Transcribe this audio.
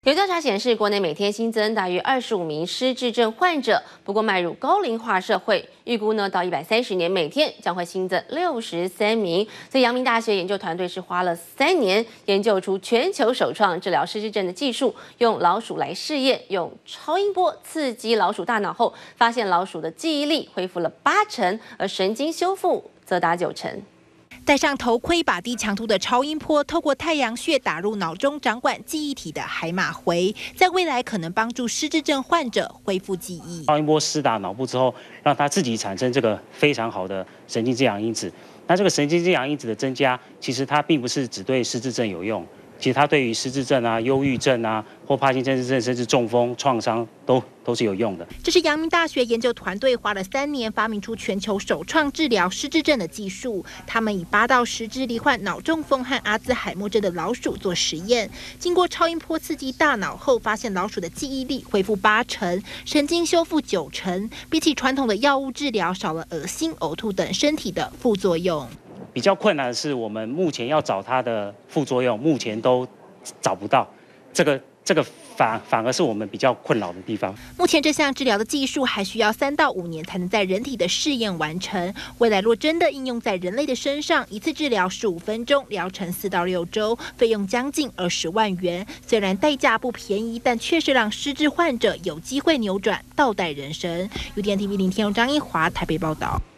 有调查显示，国内每天新增大约25名失智症患者。不过，迈入高龄化社会，预估呢到130年，每天将会新增63名。所以，阳明大学研究团队是花了3年，研究出全球首创治疗失智症的技术，用老鼠来试验，用超音波刺激老鼠大脑后，发现老鼠的记忆力恢复了80%，而神经修复则达90%。 戴上头盔，把低强度的超音波透过太阳穴打入脑中掌管记忆体的海马回，在未来可能帮助失智症患者恢复记忆。 超音波施打脑部之后，让它自己产生这个非常好的神经滋养因子。那这个神经滋养因子的增加，其实它并不是只对失智症有用，其实它对于失智症啊、忧郁症啊，或帕金森氏症，甚至中风、创伤都是有用的。 这是阳明大学研究团队花了3年发明出全球首创治疗失智症的技术。他们以8到10只罹患脑中风和阿兹海默症的老鼠做实验，经过超音波刺激大脑后，发现老鼠的记忆力恢复80%，神经修复90%，比起传统的药物治疗少了恶心、嘔吐等身体的副作用。 比较困难的是，我们目前要找它的副作用，目前都找不到。这个反而是我们比较困扰的地方。 目前这项治疗的技术还需要3到5年才能在人体的试验完成。未来若真的应用在人类的身上，一次治疗15分钟，疗程4到6周，费用将近20万元。虽然代价不便宜，但确实让失智患者有机会扭转倒带人生。UDN TV 林天荣、张一华台北报道。